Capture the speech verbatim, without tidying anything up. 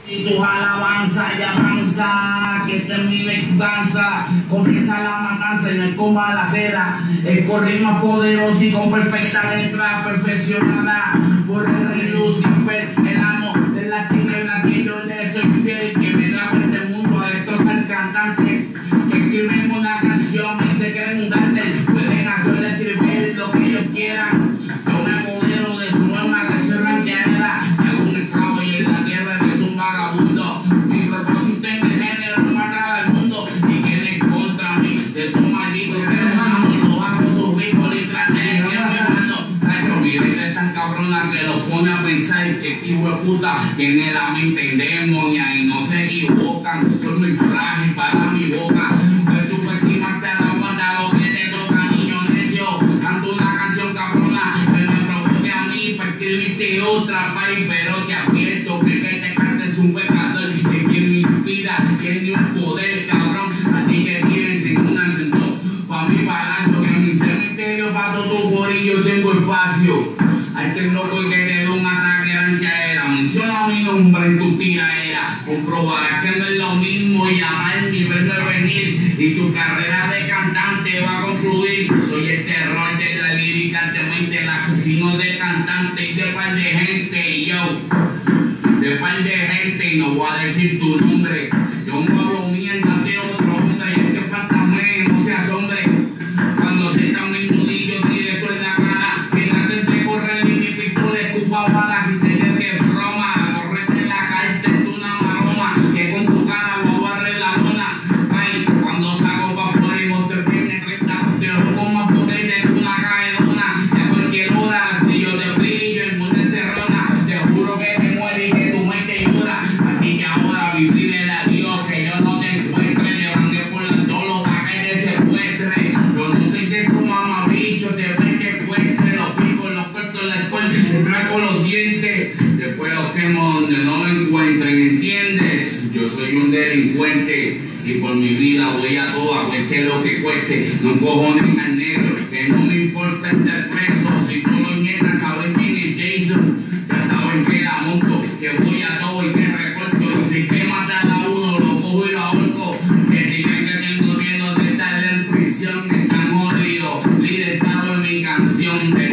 Y tus alabanzas y avanza, que termine danza, comienza la matanza en el coma la cera, el correo más poderoso y con perfecta letra, perfeccionada por el rey Lucifer, el amo de la tiniebla, que yo le soy fiel, que me trajo este mundo a destrozar cantantes, que escriben una canción y se creen un dante, pueden hacer escribir lo que ellos quieran, yo me apodero de su nueva canción ranqueadera, hago un esclavo y en la tierra es un vagabundo, mi propósito en el género es matar al mundo, y que en contra mí se toma maldito ser humano, lo bajo sus ricos y trate de que me mando, mi letra es tan cabrona que lo pone a pensar que este hijo de puta tiene la mente demonia y no se equivocan, soy muy frágil para mi boca, de subestimarte a la banda lo que te toca, niño necio, canto una canción cabrona que me provoque a mí para escribirte otra país, pero te advierto que que te cantes un pecador y que quien me inspira tiene un poder cabrón, así que tírense en un acento pa' mi palacio, que en mi cementerio pa' todo tu gorillo tengo espacio, hay que loco y que te dé un ataque ranqueadera, menciona mi nombre en tu tiraera, comprobarás que no es lo mismo y amar mi verme venir, y tu carrera de cantante va a concluir, soy el terror de la lírica, te mente el asesino de cantante y de par de gente, y yo, de par de gente, y no voy a decir tu nombre, yo no hablo mierda de otro hombre, y es que faltame, no seas hombre, cuando se está mi nudillo directo en la cara, que traten de correr y mi pistola escupa balas, y te que broma, correte la carta en una maroma, que con tu cara voy a barrer la lona, ay, cuando salgo pa' fuera y monte tiene treinta, te robo más poder de una caedona, y a cualquier hora, si yo te brillo en monte cerrona, te juro que te muere y que tu mente llora, así que ahora vivir el adiós, que yo no te encuentre, levante por la dolo pa' que te secuestre, yo no sé que su mamá bicho, te ven que encuentre, los picos, los cortos, el alcohol, te traigo los dientes, después los quemo donde no me encuentren, ¿entiendes? Yo soy un delincuente y por mi vida voy a toda, cueste lo que cueste, no cojones al negro, que no me importa estar preso, si tú lo nietas, saben quién es Jason, ya saben que la monto, que voy a todo y que recorto, y si que matar a uno, lo cojo y lo ahorco, que si creen que tengo miedo de estar en prisión, están jodidos, líder sabe mi canción de